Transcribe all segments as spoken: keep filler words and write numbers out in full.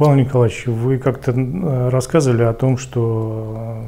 Павел Николаевич, вы как-то рассказывали о том, что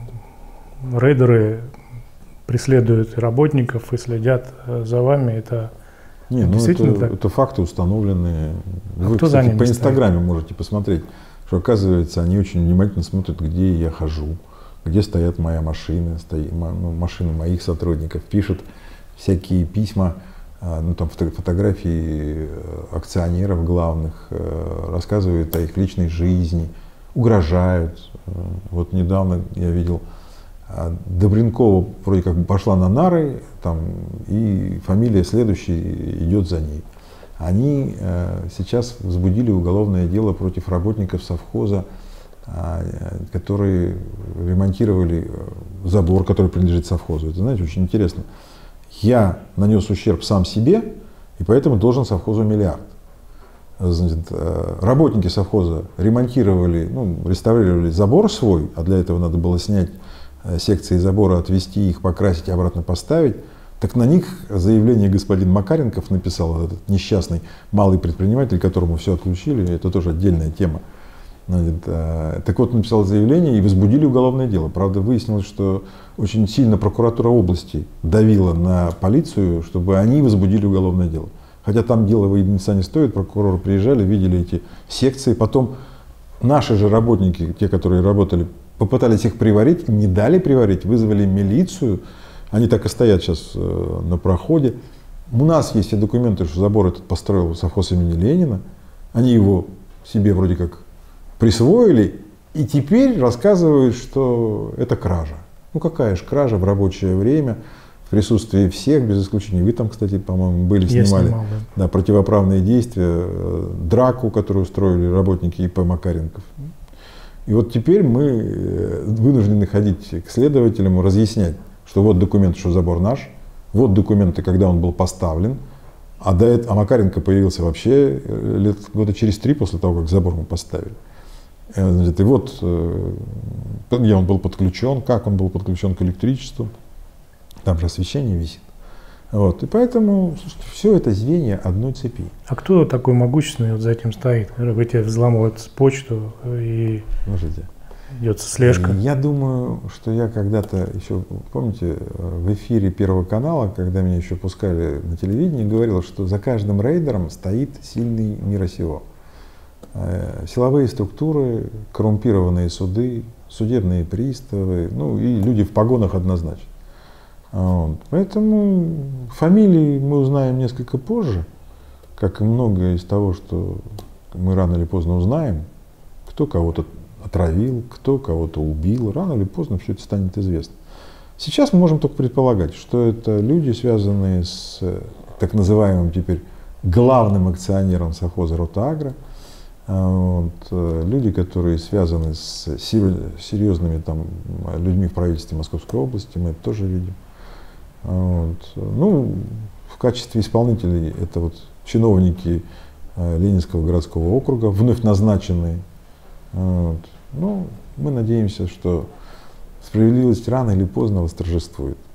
рейдеры преследуют работников и следят за вами. Это Не, ну это, это факты установленные. А вы, кто кстати, за ними по Инстаграме стоит? можете посмотреть, что, оказывается, они очень внимательно смотрят, где я хожу, где стоят моя машина, стоит, ну, машины моих сотрудников, пишут всякие письма, ну, там фото, фотографии акционеров главных, рассказывают о их личной жизни, угрожают. Вот недавно я видел, Добренкова вроде как пошла на нары, там, и фамилия следующая идет за ней. Они э, сейчас возбудили уголовное дело против работников совхоза, э, которые ремонтировали забор, который принадлежит совхозу. Это, знаете, очень интересно. Я нанес ущерб сам себе, и поэтому должен совхозу миллиард. Значит, э, работники совхоза ремонтировали, ну, реставрировали забор свой, а для этого надо было снять секции забора, отвести их, покрасить и обратно поставить. Так на них заявление господин Макаренков написал, этот несчастный малый предприниматель, которому все отключили, это тоже отдельная тема. Значит, так вот, написал заявление и возбудили уголовное дело. Правда, выяснилось, что очень сильно прокуратура области давила на полицию, чтобы они возбудили уголовное дело. Хотя там дело выясниться не стоит, прокуроры приезжали, видели эти секции. Потом наши же работники, те, которые работали, попытались их приварить, не дали приварить, вызвали милицию. Они так и стоят сейчас э, на проходе. У нас есть все документы, что забор этот построил совхоз имени Ленина. Они его себе вроде как присвоили. И теперь рассказывают, что это кража. Ну какая же кража в рабочее время, в присутствии всех, без исключения. Вы там, кстати, по-моему, были, Я снимали снимал, да. Да, противоправные действия, драку, которую устроили работники ИП Макаренков. И вот теперь мы вынуждены ходить к следователям, разъяснять, что вот документы, что забор наш, вот документы, когда он был поставлен, а, до этого, а Макаренко появился вообще лет года через три после того, как забор мы поставили. Значит, и вот где он был подключен, как он был подключен к электричеству, там же освещение висит. Вот. И поэтому, слушайте, все это звенья одной цепи. А кто такой могущественный вот за этим стоит? Говорите, взламывают почту и Можете. идет слежка. Я думаю, что я когда-то еще, помните, в эфире Первого канала, когда меня еще пускали на телевидении, говорил, что за каждым рейдером стоит сильный мира сего. Силовые структуры, коррумпированные суды, судебные приставы, ну и люди в погонах однозначно. Вот. Поэтому фамилии мы узнаем несколько позже, как и многое из того, что мы рано или поздно узнаем, кто кого-то отравил, кто кого-то убил, рано или поздно все это станет известно. Сейчас мы можем только предполагать, что это люди, связанные с так называемым теперь главным акционером совхоза Ротагро, вот, люди, которые связаны с серьезными там, людьми в правительстве Московской области, мы это тоже видим. Вот. Ну, в качестве исполнителей это вот чиновники э, Ленинского городского округа, вновь назначенные. Вот. Ну, мы надеемся, что справедливость рано или поздно восторжествует.